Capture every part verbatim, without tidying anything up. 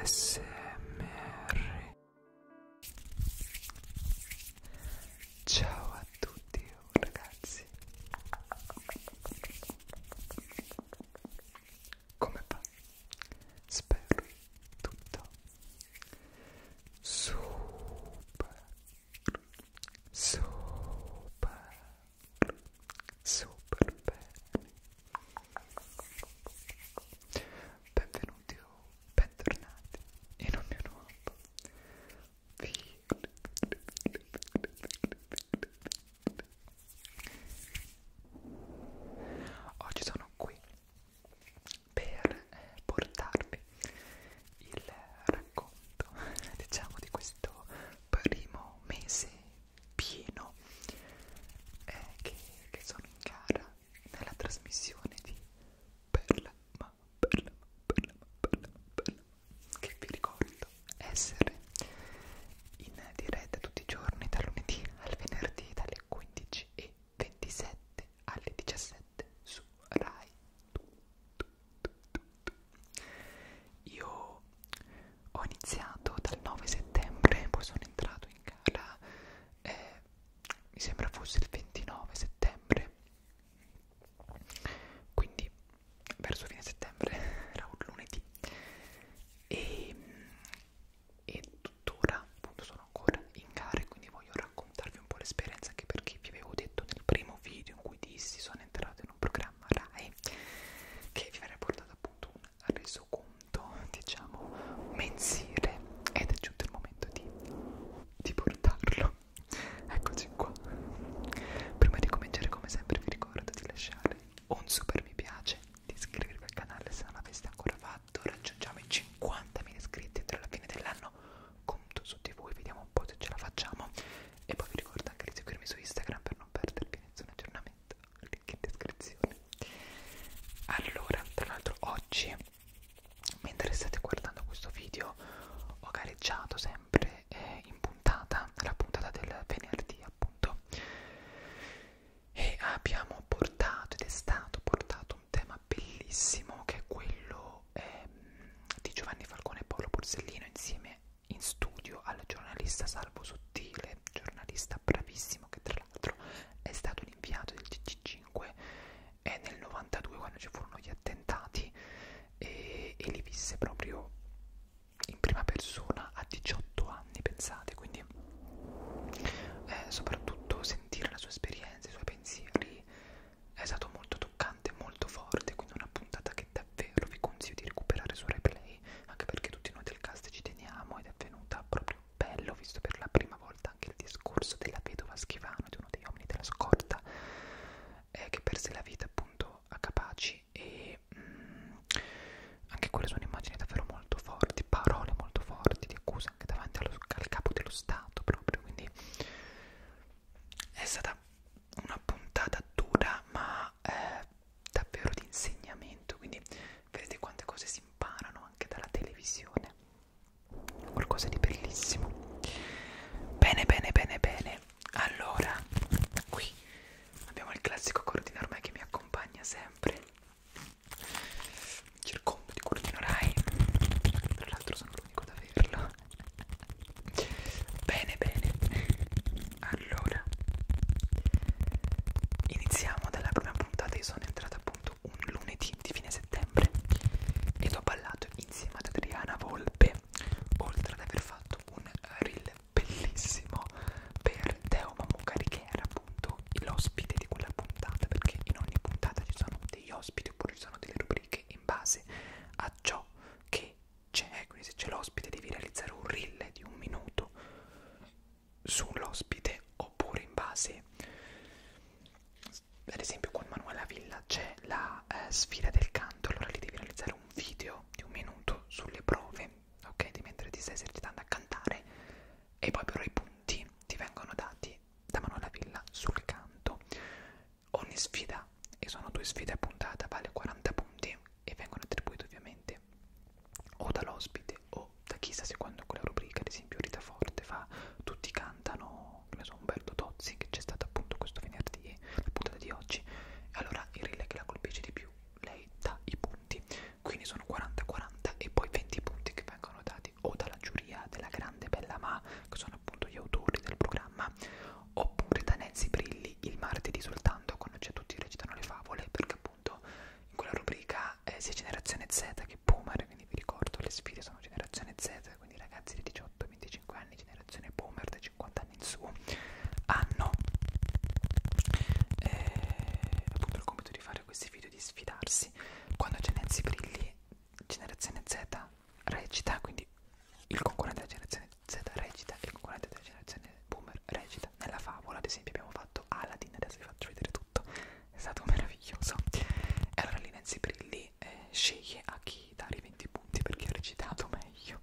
S M R. Ciao a tutti ragazzi, come va? Spero tutto super, super, super bene. Benvenuti o bentornati in un mio nuovo video. Oggi sono qui per eh, portarvi il racconto, diciamo, di questo primo mese pieno eh, che, che sono in gara nella trasmissione di Perla, ma Perla, ma Perla, ma Perla, ma Perla, che vi ricordo essere in diretta tutti i giorni, dal lunedì al venerdì, dalle quindici e ventisette alle diciassette su Rai. Io ho iniziato dal nove settembre, poi sono entrato in gara, eh, mi sembra fosse il ventinove settembre, quindi verso fine settembre, era un lunedì, e, e tuttora appunto sono ancora in gara, e quindi voglio raccontarvi un po' l'esperienza, anche perché vi avevo detto nel primo video in cui dissi sono entrato in un programma Rai che vi avrei portato appunto un resoconto, diciamo, mensile, ed è giunto il momento di, di portarlo. Eccoci qua. Prima di cominciare, come sempre, vi ricordo di lasciare un super mi piace, di iscrivervi al canale se non l'aveste ancora fatto. Raggiungiamo i cinquantamila iscritti entro la fine dell'anno, conto su di voi, vediamo un po' se ce la facciamo. E poi vi ricordo anche di seguirmi su Instagram per non perdervi nessun aggiornamento, link in descrizione. Allora, tra l'altro oggi, mentre state guardando questo video, ho gareggiato sempre eh, in puntata, la puntata del venerdì appunto, e abbiamo portato, ed è stato portato, un tema bellissimo, che è quello ehm, di Giovanni Falcone e Paolo Borsellino insieme in studio al giornalista Salvo Sottile, giornalista bravissimo, che tra l'altro è stato un inviato del G G cinque e nel novantadue, quando ci furono gli attentati, e, e li visse proprio in prima persona a diciotto anni, pensate, quindi eh, soprattutto sentire la sua esperienza, i suoi pensieri è stato molto toccante, molto forte, quindi una puntata che davvero vi consiglio di recuperare su Replay, anche perché tutti noi del cast ci teniamo, ed è venuta proprio bello, visto per la prima volta anche il discorso della vedova Schivano, di uno degli uomini della scorta eh, che perse la vita appunto a Capaci, e mm, anche quelle sono immagini davvero molto forti, parole molto forti di accusa anche davanti allo, al capo dello Stato proprio, quindi è stata una puntata dura, ma eh, davvero di insegnamento, quindi vedete quante cose si imparano anche dalla televisione, qualcosa di bellissimo. Bene, bene, bene, bene. Allora, qui abbiamo il classico cordino ormai che mi accompagna sempre, circondo di cordino Rai, tra l'altro sono l'unico ad averlo. Bene, bene. Allora, iniziamo dalla prima puntata. Io sono entrata appunto un lunedì di fine settembre ed ho ballato insieme ad Adriana Volpe, oltre ad aver fatto un reel bellissimo per Teo Mammucari, che era appunto l'ospite di quella puntata, perché in ogni puntata ci sono degli ospiti oppure ci sono delle rubriche in base a ciò che c'è, quindi se c'è l'ospite devi realizzare un reel di un minuto sull'ospite, oppure in base, ad esempio con Manuela Villa c'è la eh, sfida del canto, allora lì devi realizzare un video di un minuto sulle prove, ok, di mentre ti stai esercitando a cantare, e poi però i punti ti vengono dati da Manuela Villa sul canto. Ogni sfida, e sono due sfide a puntata, vale quaranta punti e vengono attribuiti ovviamente o dall'ospite o da chi sta seguendo quella rubrica. Ad esempio Rita Forte fa Tutti cantano, che ne so, Umberto Tozzi, che c'è stato appunto questo venerdì, la puntata di oggi, e allora il reel che la colpisce di più, lei dà sia generazione Z che boomer, quindi vi ricordo le sfide sono generazione Z, quindi ragazzi di diciotto venticinque anni, generazione boomer da cinquanta anni in su, hanno eh, appunto il compito di fare questi video, di sfidarsi. Quando c'è Nancy Brilli, generazione Z recita, quindi il concorrente della generazione Z recita e il concorrente della generazione boomer recita. Nella favola ad esempio abbiamo fatto Aladdin, adesso vi faccio vedere tutto, è stato meraviglioso. E allora lì Nancy Brilli eh, sceglie a chi dare i venti punti per chi ha recitato meglio.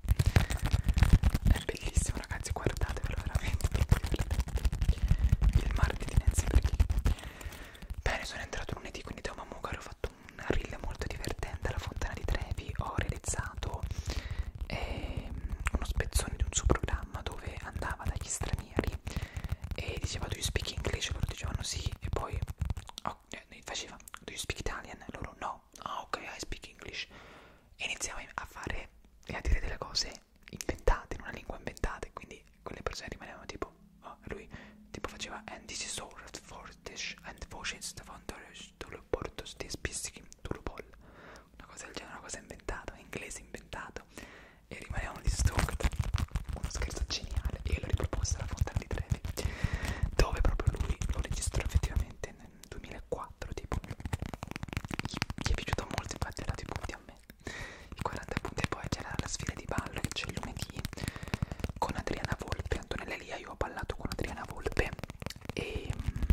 È bellissimo ragazzi, guardatevelo, veramente troppo divertente. Il marchio di Nancy Brilli. Bene, sono entrato lunedì, quindi da Mamugaro ho fatto un reel molto divertente alla Fontana di Trevi. Ho realizzato eh, uno spezzone di un suo programma dove andava dagli stranieri e diceva do you speak English? Loro dicevano sì, e poi oh, eh, faceva do you speak Italian? Loro no. Ah, ok, I speak English. E iniziava a fare e a dire delle cose inventate, in una lingua inventata, e quindi quelle persone rimanevano tipo oh, lui tipo faceva and this is all for this and voices the founders to lo porto sti spistichi to lo pol, una cosa del genere, una cosa inventata, un inglese inventato, e rimanevano distrutti. Uno scherzo geniale, e io l'ho riproposto alla Fontana di Trevi, dove proprio lui lo registrò effettivamente nel duemilaquattro, tipo gli, gli è piaciuto molto, infatti ha dato i punti a me, i quaranta punti. E poi c'era la sfida di ballo che c'è il lunedì con Adriana Volpe, Antonella Elia. Io ho ballato con Adriana Volpe e,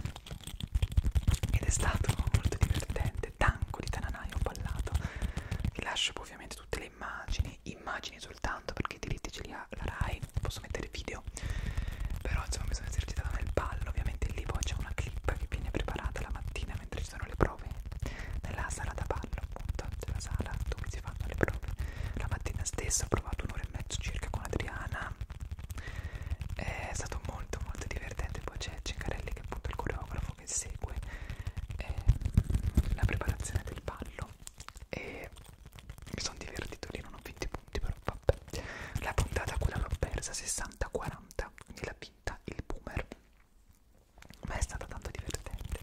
ed è stato molto divertente. Tango di Tananai ho ballato. Vi lascio poi ovviamente tutte le immagini, immagini soltanto perché i diritti ce li ha la Rai, posso mettere video, però insomma mi sono esercitata nel ballo. Ovviamente lì poi c'è una clip che viene preparata la mattina mentre ci sono le prove nella sala da ballo, appunto, c'è la sala dove si fanno le prove. La mattina stessa ho provato un'ora e mezzo circa con Adriana, è stato molto molto divertente. Poi c'è Ceccarelli che è appunto il coreografo che segue eh, la preparazione del ballo, e mi sono divertito lì, non ho vinto i punti però vabbè. La puntata quella l'ho persa sessanta a quaranta, quindi l'ha vinta il boomer, ma è stata tanto divertente.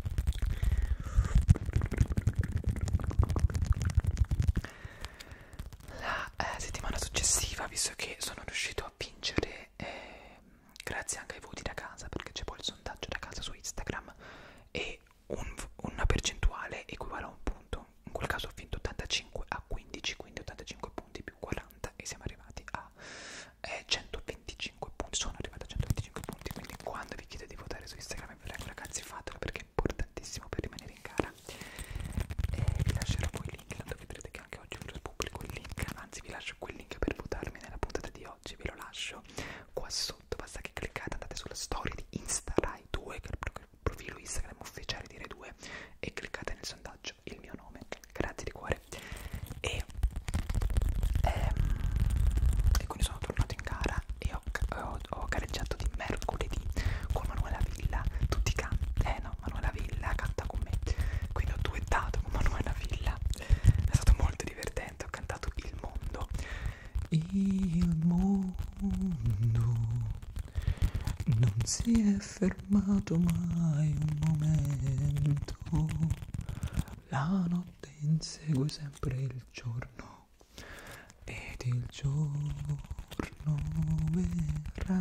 La eh, settimana successiva, visto che sono riuscito a vincere eh, grazie anche ai voti da casa, perché c'è poi il sondaggio da casa su Instagram, e un, una percentuale equivale a un punto, in quel caso ho vinto ottantacinque a quindici, quindi ottantacinque punti più quaranta e siamo arrivati a eh, centoventicinque punti. Sono arrivato a centoventicinque punti, quindi quando vi chiedo di votare su Instagram vi prego ragazzi fatelo, perché è importantissimo per rimanere in gara. E vi lascerò poi il link, tanto vedrete che anche oggi ve lo pubblico il link, anzi vi lascio quel link per votarmi nella puntata di oggi, ve lo lascio qua sotto, basta che cliccate, andate sulla storia di Insta Rai due, che è il profilo Instagram ufficiale di Rai due, e cliccate nel sondaggio il mio nome, grazie di cuore. E, ehm, e quindi sono tornato in gara e ho, ho, ho gareggiato di mercoledì con Manuela Villa, tutti canti, eh no, Manuela Villa canta con me, quindi ho duettato con Manuela Villa, è stato molto divertente, ho cantato Il Mondo. Il mondo non si è fermato mai un momento, la notte insegue sempre il giorno ed il giorno verrà.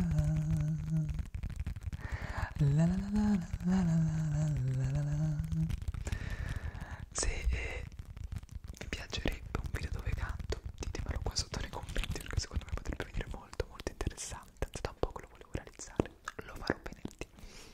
La la la la la la la la la. Se eh, vi piacerebbe un video dove canto, ditemelo qua sotto nei commenti, perché secondo me potrebbe venire molto molto interessante. Da un po' che lo volevo realizzare, lo farò venerdì.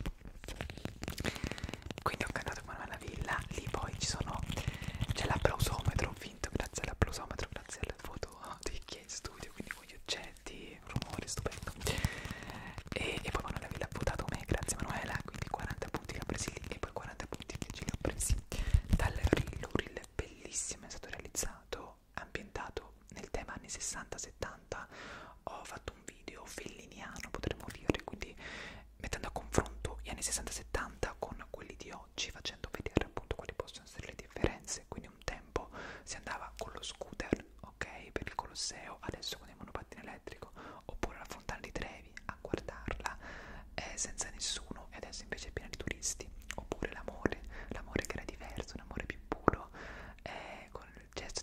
Quindi ho cantato con Manuela Villa, lì poi ci sono, c'è l'applausometro, ho vinto grazie all'applausometro, grazie alle foto di chi è in studio, quindi con gli oggetti, rumore stupendo. E, e poi Manuela Villa ha votato me, grazie Manuela, quindi quaranta punti li ho presi lì, e poi quaranta punti invece li ho presi dal reel. Un reel bellissimo, è stato realizzato, ambientato nel tema anni sessanta settanta. Ho fatto un video felliniano, potremmo dire, quindi mettendo a confronto gli anni sessanta settanta con quelli di oggi, facendo vedere appunto quali possono essere le differenze. Quindi un tempo si andava con lo scooter, ok, per il Colosseo, adesso con il monopattino elettrico, oppure la Fontana di Trevi a guardarla eh, senza nessuno, e adesso invece è piena di turisti. Oppure l'amore, l'amore che era diverso, un amore più puro, eh, con il gesto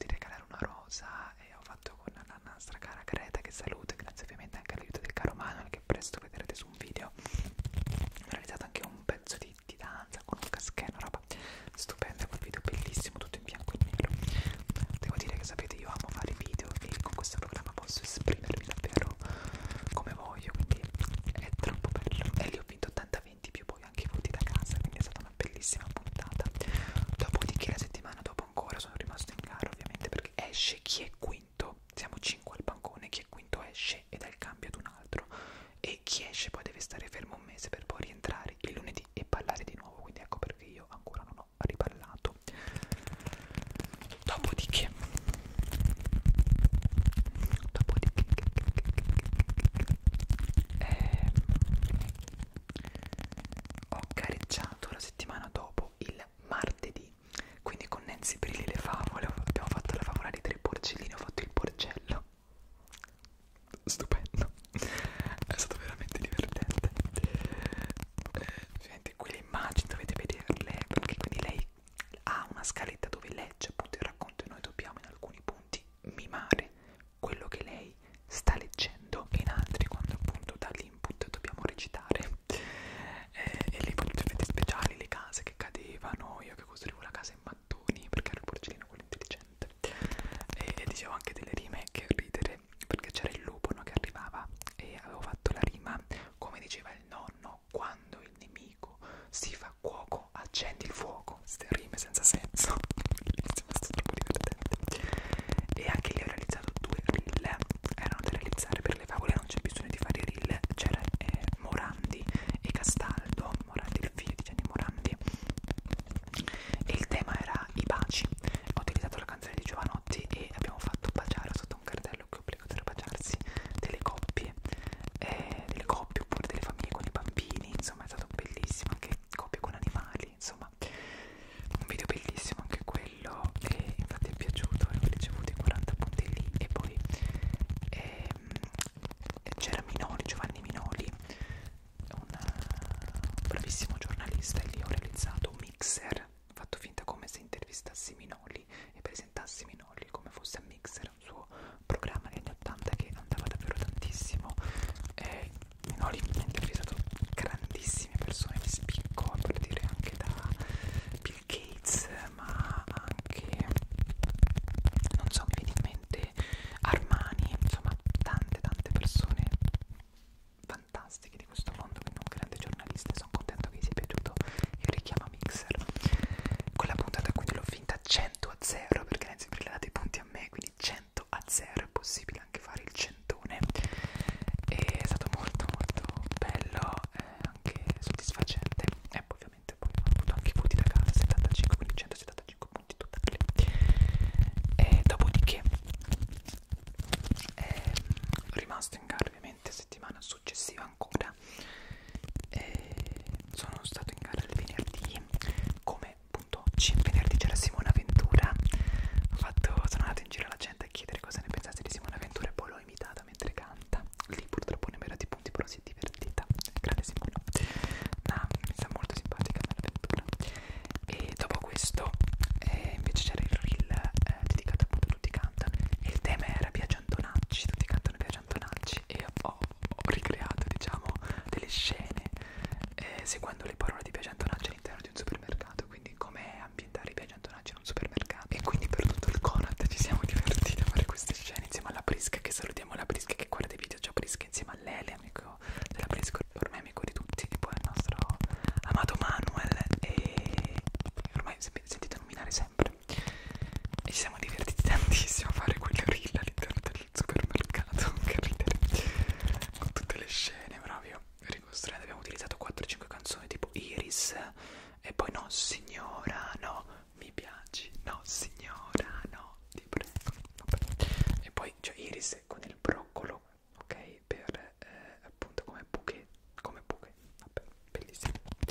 divertentissimo fare quelle reel all'interno del supermercato, che ridere, con tutte le scene proprio ricostruite. Abbiamo utilizzato quattro cinque canzoni tipo Iris, e poi no signora, no, mi piaci, no signora, no, ti prego, vabbè. E poi c'è cioè, Iris con il broccolo, ok, per eh, appunto come buche, come buche, vabbè, bellissimo.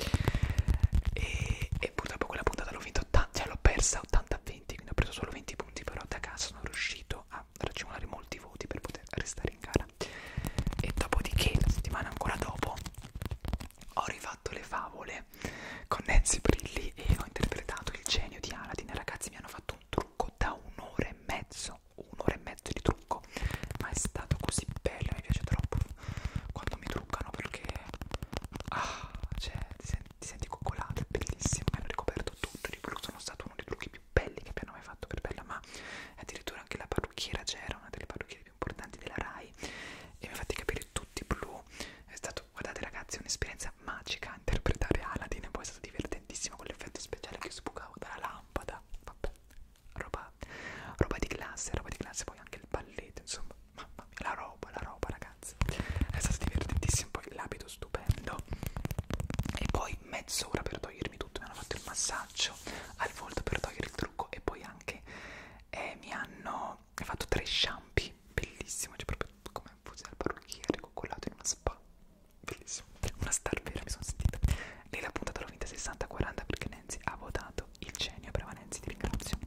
E, e purtroppo quella puntata l'ho vinta ottanta, cioè l'ho persa ottanta a venti, quindi ho preso solo venti punti, però da caso sono riuscito a raggiungere molti voti per poter restare in gara. E dopodiché, la settimana ancora dopo, ho rifatto le favole con Nancy Brilli e ho interpretato il genio di Aladdin. Ragazzi, mi hanno fatto un trucco da un'ora e mezzo, un'ora e mezzo di trucco, ma è stato così bello, mi piace troppo quando mi truccano, perché ah, cioè ti senti, ti senti coccolato, è bellissimo. Mi hanno ricoperto tutto di blu, sono stato uno dei trucchi più belli che abbiano mai fatto per Bella, ma addirittura anche la parrucchiera c'era, una delle parrucchiere più importanti della Rai, e mi ha fatti i capelli tutti blu. È stato, guardate ragazzi, un'esperienza magica interpretare Aladdin, e poi è stato divertentissimo con l'effetto speciale che sbucavo dalla lampada, vabbè, roba, roba di classe, roba di classe, poi anche il balletto, insomma, mamma mia, la roba, la roba ragazzi, è stato divertentissimo, poi l'abito stupendo, e poi mezz'ora per togliermi tutto, mi hanno fatto il massaggio al volto per togliere il trucco, e poi anche eh, mi hanno fatto tre shampoo, bellissimo, cioè proprio come fossi al parrucchiere, coccolato in una spa, bellissimo, una star vera mi sono sentita. Lei la puntata l'ho vinta sessanta a quaranta perché Nancy ha votato il genio, brava Nancy, ti ringrazio.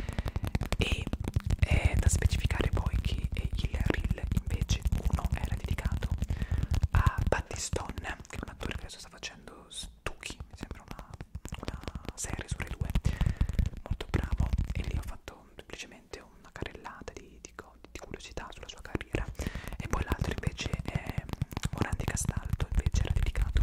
E è da specificare poi che il reel invece uno era dedicato a Battistone, che è un attore che adesso sta facendo Stucchi, mi sembra una, una serie su Rai due, molto bravo, e lì ho fatto semplicemente una carrellata di, di, di curiosità sulla sua carriera. E poi l'altro invece è Morandi Castaldo, invece era dedicato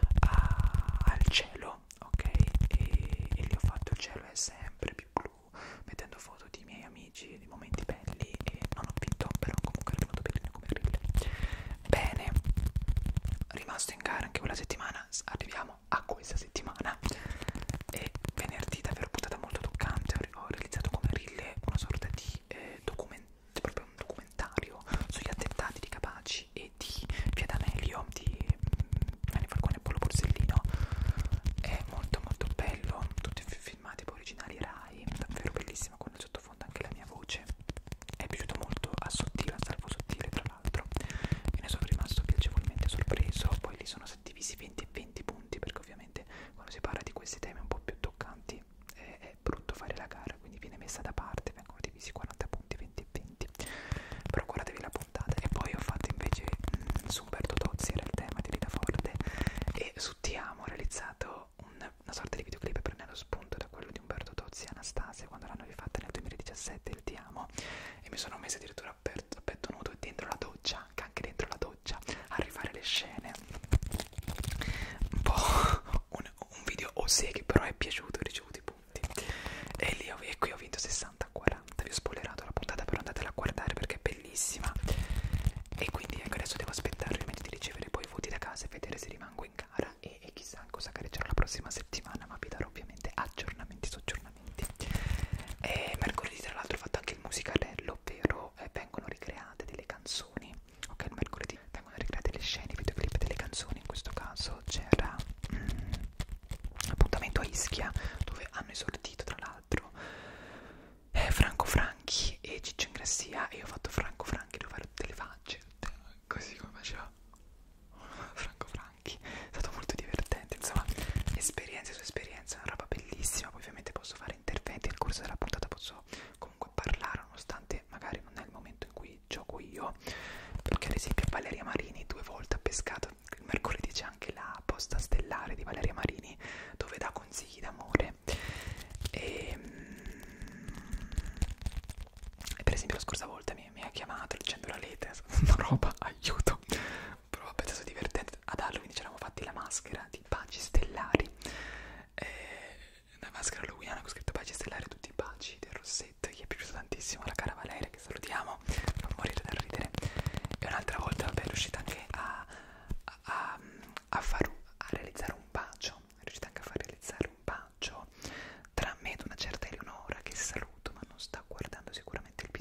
a, al cielo, ok, e, e lì ho fatto il cielo è sempre più blu, mettendo foto di miei amici, di momenti belli, e non ho vinto, però comunque è venuto bene come reel. Bene, rimasto in gara anche quella settimana, arriviamo a questa settimana, e venerdì davvero puntata molto toccante. Ho, ho realizzato come reel una sorta di eh, documentario, proprio un documentario sugli attentati di Capaci e di Via D'Amelio di Nanni Falcone e Paolo Borsellino. È molto molto bello, tutti filmati poi originali Rai, davvero bellissimo, con il sottofondo anche la mia voce. È piaciuto molto a Sottile, a Salvo Sottile tra l'altro, e ne sono rimasto piacevolmente sorpreso. Poi lì sono stati divisi venti e venti punti, perché ovviamente quando si parla di questi temi un po' più toccanti è, è brutto fare la gara, quindi viene messa da parte, vengono divisi quaranta punti, venti e venti, però guardatevi la puntata. E poi ho fatto invece mh, su Umberto Tozzi, era il tema di Rita Forte, e su Ti Amo ho realizzato un, una sorta di videoclip prendendo spunto da quello di Umberto Tozzi e Anastasia quando l'hanno rifatta nel duemiladiciassette, il Ti Amo, e mi sono messa addirittura a petto nudo dentro la doccia, anche, anche dentro la doccia, a rifare le scene, un po' un, un video osè che però è piaciuto, ho ricevuto i punti, e lì ho, e qui ho vinto sessanta a quaranta. Vi ho spoilerato la puntata, però andatela a guardare perché è bellissima. E quindi ecco, adesso devo aspettare ovviamente di ricevere poi i voti da casa e vedere se rimango in gara, e, e chissà cosa gareggerò la prossima settimana, ma vi darò ovviamente aggiornamenti su aggiornamenti. E mercoledì tra l'altro ho fatto anche il musicarello, ovvero eh, vengono ricreate delle canzoni, ok, il mercoledì vengono ricreate le scene, i videoclip delle canzoni. In questo caso c'era mm, appuntamento a Ischia, dove hanno esordito tra l'altro eh, Franco Franchi e Ciccio Ingrassia, e io ho fatto Franco Franchi, devo fare tutte le facce così come faceva Franco Franchi. È stato molto divertente, insomma, esperienze su esperienze, una roba bellissima. Poi ovviamente posso fare interventi nel corso della puntata, posso comunque parlare nonostante magari non è il momento in cui gioco io, perché ad esempio Valeria Marini due volte ha pescato. Il mercoledì c'è anche la posta stellare di Valeria Marini dove dà consigli d'amore, e, e per esempio la scorsa volta mi, mi ha chiamato dicendo la lettera, una roba, aiuto, però vabbè, è stato divertente. Ad Halloween ci eravamo fatti la maschera di baci stellari, eh, una maschera halloweeniana con scritto baci stellari, tutti i baci del rossetto. Gli è piaciuto tantissimo, la cara Valeria, che salutiamo, non morire da ridere. E un'altra volta vabbè è riuscita anche a, a, a, a far a realizzare un bacio, è riuscita anche a far realizzare un bacio tra me ed una certa Eleonora, che saluto ma non sta guardando sicuramente il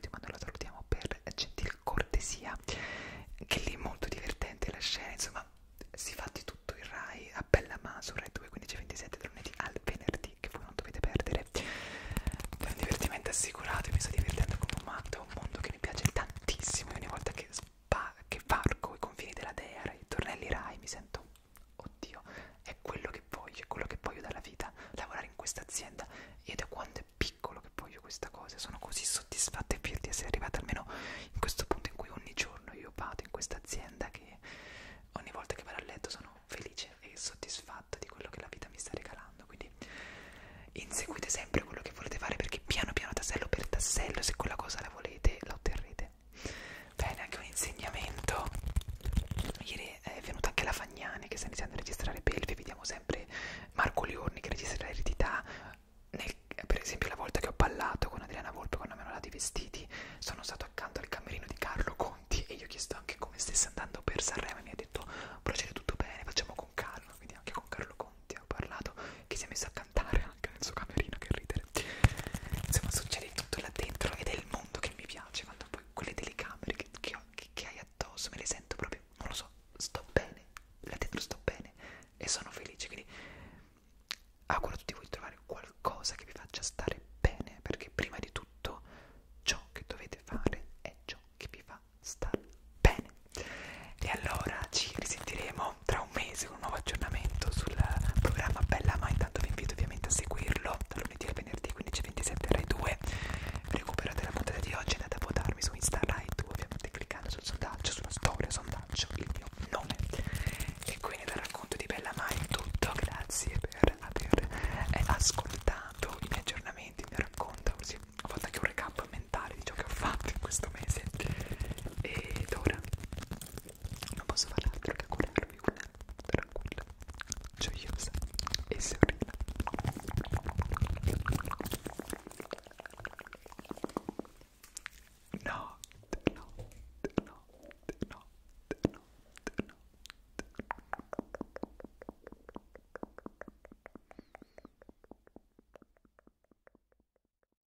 che lì è molto divertente la scena, insomma si fa di tutto il Rai a bella mano su Rai due, quindici e ventisette dal lunedì al venerdì, che voi non dovete perdere. È un divertimento assicurato, io mi sto divertendo come un matto, è un mondo che mi piace tantissimo, e ogni volta che, spa, che varco i confini della Dea, i tornelli Rai, mi sento, oddio, è quello che voglio, è quello che voglio dalla vita, lavorare in questa azienda, e da quando è piccolo che voglio questa cosa, sono così soddisfatta e fiera di essere arrivata almeno in questo punto in cui ogni giorno io vado in questa azienda, che ogni volta che vado a letto sono felice e soddisfatta di quello che la vita mi sta regalando. Quindi inseguite sempre quello che volete fare, perché piano piano, tassello per tassello, se quella cosa la volete, la otterrete. Bene, anche un insegnamento. Ieri è venuta anche la Fagnani che sta iniziando a registrare Belve, vediamo sempre Marco Liorni che registra l'eredità. Nel, per esempio